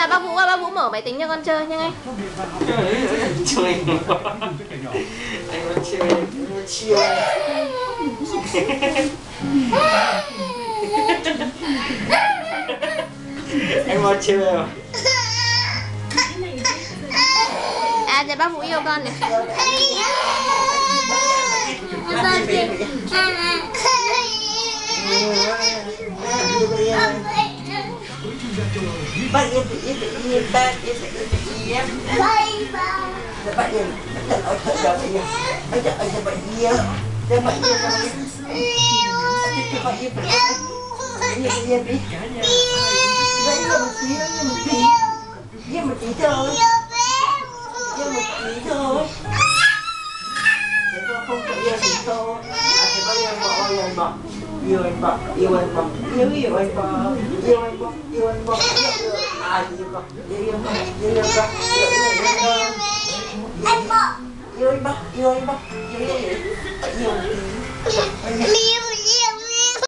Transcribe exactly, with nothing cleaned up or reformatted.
là bác Vũ ơi, bác Vũ mở máy tính cho con chơi nhanh anh. Chơi anh muốn chơi, anh muốn chơi. Anh muốn chơi không? À, giờ bác Vũ yêu con này. Bạn yên tự yên tự yên bạn yên tự yên tự yên. Bạn yên thật ở thật giờ bạn yên. Anh thật anh thật bạn yên. Để bạn yên bạn yên. Anh bạn yên bạn yên. Yên yên đi. Đấy là một tí nữa, yên một tí. Yên một tí thôi. Yên một tí thôi. Thế thôi không phải yên thì thôi. À thế bao yên bỏ bao yên bỏ. Yêu anh bỏ, yêu anh bỏ, yêu yêu anh bỏ, yêu anh bỏ, yêu anh bỏ, yêu yêu à yêu bỏ, yêu yêu bỏ, yêu yêu bỏ, yêu yêu bỏ, anh bỏ, yêu anh bỏ, yêu anh bỏ, yêu yêu yêu yêu